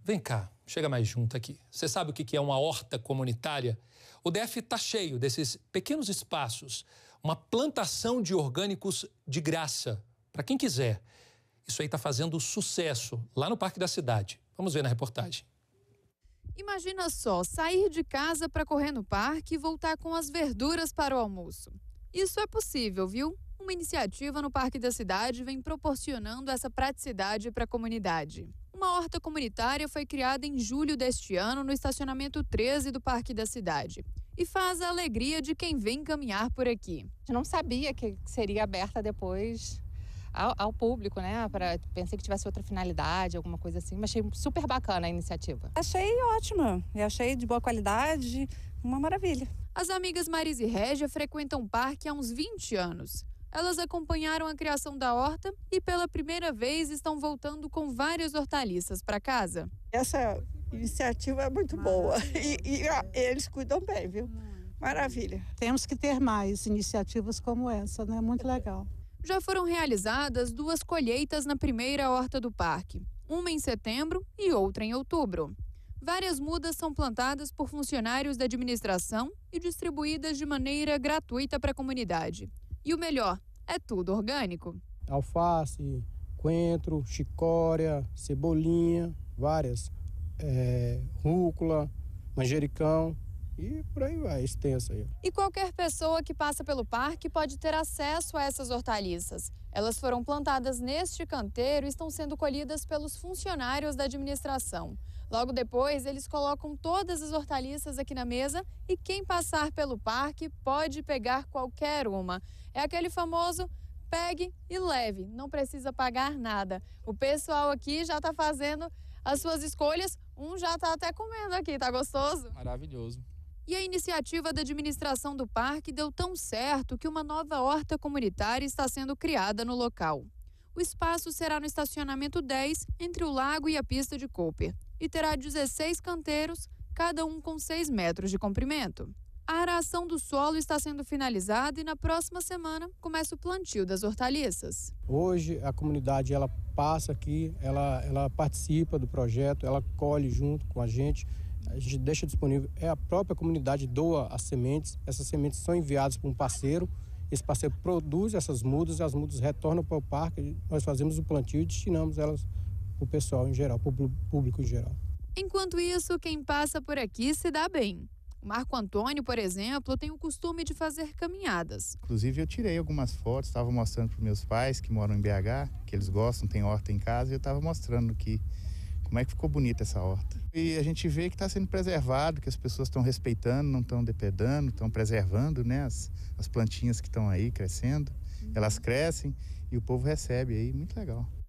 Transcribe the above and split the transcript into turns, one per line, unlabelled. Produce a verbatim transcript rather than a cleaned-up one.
Vem cá, chega mais junto aqui. Você sabe o que é uma horta comunitária? O D F está cheio desses pequenos espaços, uma plantação de orgânicos de graça, para quem quiser. Isso aí está fazendo sucesso lá no Parque da Cidade. Vamos ver na reportagem.
Imagina só, sair de casa para correr no parque e voltar com as verduras para o almoço. Isso é possível, viu? Uma iniciativa no Parque da Cidade vem proporcionando essa praticidade para a comunidade. Uma horta comunitária foi criada em julho deste ano no estacionamento treze do Parque da Cidade e faz a alegria de quem vem caminhar por aqui.
A gente não sabia que seria aberta depois ao, ao público, né? Pra, pensei que tivesse outra finalidade, alguma coisa assim, mas achei super bacana a iniciativa.
Achei ótima, eu achei de boa qualidade, uma maravilha.
As amigas Maris e Régia frequentam o parque há uns vinte anos. Elas acompanharam a criação da horta e pela primeira vez estão voltando com várias hortaliças para casa.
Essa iniciativa é muito boa e, e a, eles cuidam bem, viu? Maravilha.
Temos que ter mais iniciativas como essa, né? Muito legal.
Já foram realizadas duas colheitas na primeira horta do parque, uma em setembro e outra em outubro. Várias mudas são plantadas por funcionários da administração e distribuídas de maneira gratuita para a comunidade. E o melhor, é tudo orgânico.
Alface, coentro, chicória, cebolinha, várias, é, rúcula, manjericão e por aí vai, extenso aí.
E qualquer pessoa que passa pelo parque pode ter acesso a essas hortaliças. Elas foram plantadas neste canteiro e estão sendo colhidas pelos funcionários da administração. Logo depois, eles colocam todas as hortaliças aqui na mesa e quem passar pelo parque pode pegar qualquer uma. É aquele famoso pegue e leve, não precisa pagar nada. O pessoal aqui já está fazendo as suas escolhas, um já está até comendo aqui, tá gostoso?
Maravilhoso.
E a iniciativa da administração do parque deu tão certo que uma nova horta comunitária está sendo criada no local. O espaço será no estacionamento dez, entre o lago e a pista de Cooper, e terá dezesseis canteiros, cada um com seis metros de comprimento. A aração do solo está sendo finalizada e na próxima semana começa o plantio das hortaliças.
Hoje a comunidade ela passa aqui, ela, ela participa do projeto, ela colhe junto com a gente, a gente deixa disponível, é a própria comunidade doa as sementes, essas sementes são enviadas para um parceiro, esse parceiro produz essas mudas, as mudas retornam para o parque, nós fazemos o plantio e destinamos elas para o pessoal em geral, para o público em geral.
Enquanto isso, quem passa por aqui se dá bem. O Marco Antônio, por exemplo, tem o costume de fazer caminhadas.
Inclusive eu tirei algumas fotos, estava mostrando para meus pais que moram em B H, que eles gostam, tem horta em casa, e eu estava mostrando que como é que ficou bonita essa horta. E a gente vê que está sendo preservado, que as pessoas estão respeitando, não estão depredando, estão preservando, né, as, as plantinhas que estão aí crescendo. Elas crescem e o povo recebe aí, muito legal.